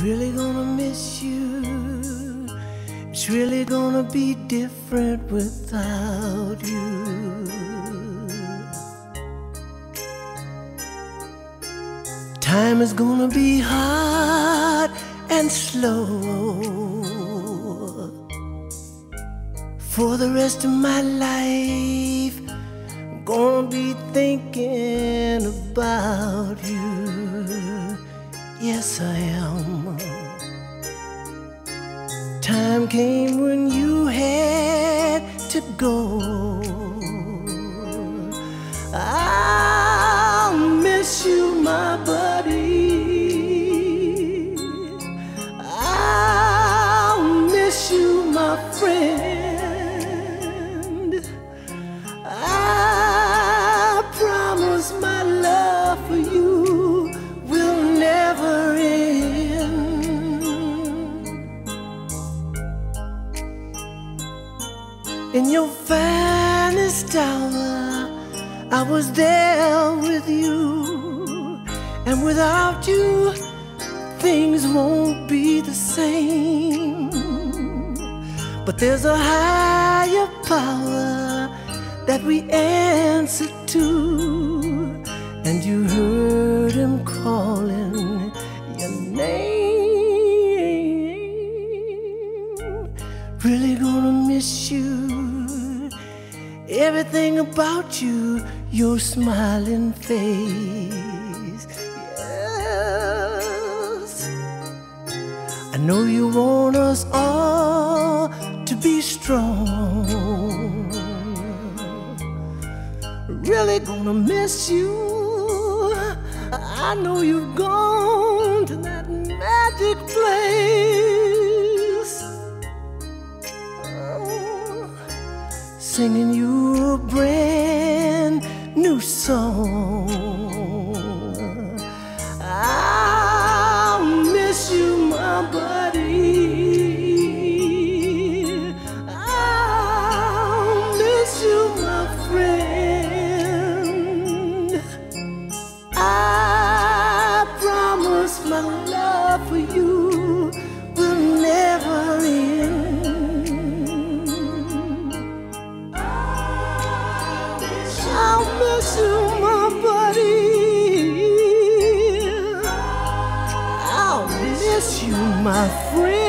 really gonna miss you. It's really gonna be different without you. Time is gonna be hard and slow. For the rest of my life, I'm gonna be thinking about you. Yes, I am. Time came when you had to go. I'll miss you, my buddy. I'll miss you, my friend. I promise my love for you will never end. In your finest hour, I was there with you, and without you, things won't be the same. But there's a higher power that we answer to, and you heard him calling your name. Really gonna miss you. Everything about you, your smiling face. Yes, I know you want us all to be strong. Really gonna miss you. I know you've gone to that magic place, singing you a brand new song. I'll miss you, my buddy. I'll miss you, my friend. I promise my love for you will never end. I'll miss you, my buddy. I'll miss you, my friend.